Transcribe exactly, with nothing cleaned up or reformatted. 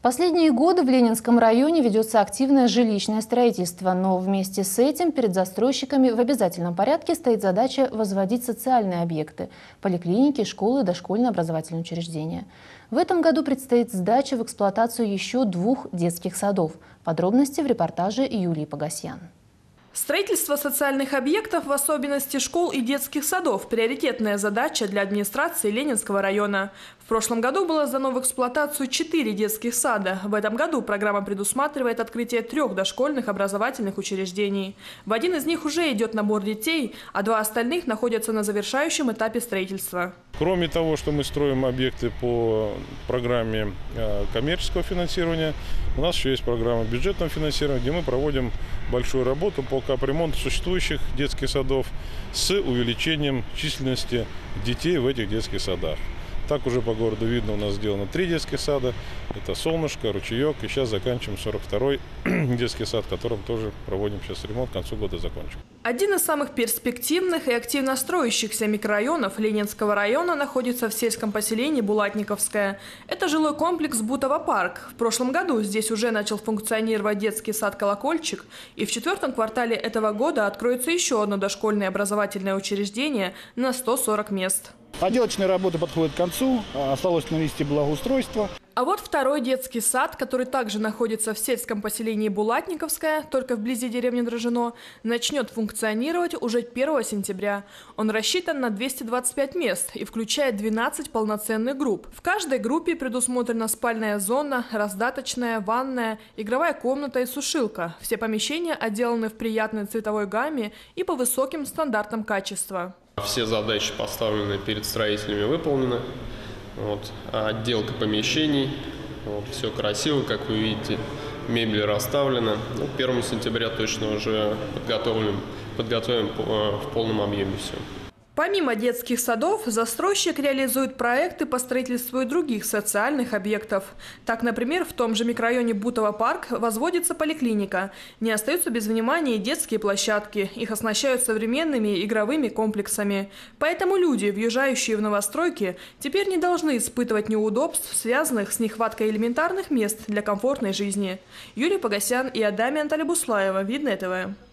Последние годы в Ленинском районе ведется активное жилищное строительство, но вместе с этим перед застройщиками в обязательном порядке стоит задача возводить социальные объекты – поликлиники, школы, дошкольные образовательные учреждения. В этом году предстоит сдача в эксплуатацию еще двух детских садов. Подробности в репортаже Юлии Погосян. Строительство социальных объектов, в особенности школ и детских садов, приоритетная задача для администрации Ленинского района. В прошлом году было сдано в эксплуатацию четыре детских сада. В этом году программа предусматривает открытие трех дошкольных образовательных учреждений. В один из них уже идет набор детей, а два остальных находятся на завершающем этапе строительства. Кроме того, что мы строим объекты по программе коммерческого финансирования, у нас еще есть программа бюджетного финансирования, где мы проводим большую работу по капремонту существующих детских садов с увеличением численности детей в этих детских садах. Так уже по городу видно, у нас сделано три детских сада. Это «Солнышко», «Ручеек». И сейчас заканчиваем сорок второй детский сад, в котором тоже проводим сейчас ремонт, к концу года закончим. Один из самых перспективных и активно строящихся микрорайонов Ленинского района находится в сельском поселении Булатниковское. Это жилой комплекс «Бутово-парк». В прошлом году здесь уже начал функционировать детский сад «Колокольчик». И в четвертом квартале этого года откроется еще одно дошкольное образовательное учреждение на сто сорок мест. Отделочные работы подходят к концу, осталось навести благоустройство. А вот второй детский сад, который также находится в сельском поселении Булатниковское, только вблизи деревни Дрожжино, начнет функционировать уже первого сентября. Он рассчитан на двести двадцать пять мест и включает двенадцать полноценных групп. В каждой группе предусмотрена спальная зона, раздаточная, ванная, игровая комната и сушилка. Все помещения отделаны в приятной цветовой гамме и по высоким стандартам качества. Все задачи, поставленные перед строителями, выполнены. Вот. Отделка помещений, вот. Все красиво, как вы видите, мебель расставлена. Ну, к первому сентября точно уже подготовим, подготовим в полном объеме все. Помимо детских садов, застройщик реализует проекты по строительству и других социальных объектов. Так, например, в том же микрорайоне Бутово-парк возводится поликлиника. Не остаются без внимания и детские площадки. Их оснащают современными игровыми комплексами. Поэтому люди, въезжающие в новостройки, теперь не должны испытывать неудобств, связанных с нехваткой элементарных мест для комфортной жизни. Юлия Погосян и Адамия Анталибуслаева. Видное ТВ.